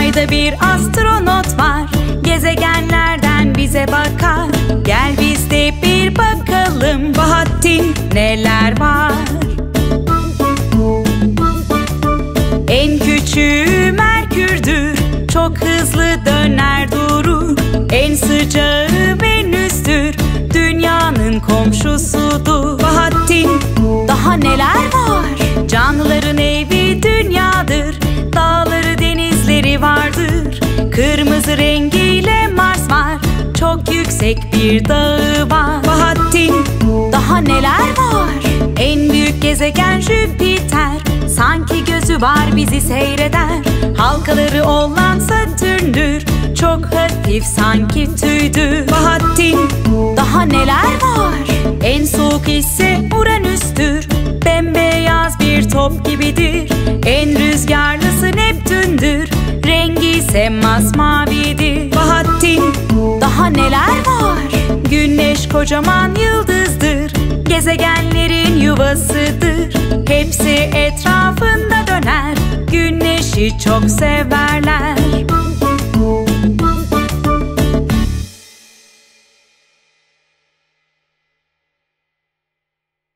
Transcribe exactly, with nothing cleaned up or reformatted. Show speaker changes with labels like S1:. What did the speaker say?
S1: Ayda bir astronot var, gezegenlerden bize bakar. Gel biz de bir bakalım Bahattin neler var. En küçüğü Merkür'dür, çok hızlı döner durur. En sıcağı Venüs'tür, dünyanın komşusudur. Bahattin daha neler var? Canlıların evi dünyadır, dağları denizleri vardır. Kırmızı rengiyle Mars var, çok yüksek bir dağı var. Bahattin daha neler var? En büyük gezegen Jüpiter, sanki gözü var bizi seyreder. Halkaları olan Satürn'dür, çok hafif sanki tüydür. Bahattin daha neler var? En soğuk ise Uranüs'tür, bembeyaz bir top gibidir. En rüzgarlısı Neptün'dür, rengi ise masmavidir. Bahattin daha neler var? Güneş kocaman yıldızdır, gezegenlerin yuvasıdır. Hepsi etrafında döner, güneşi çok severler.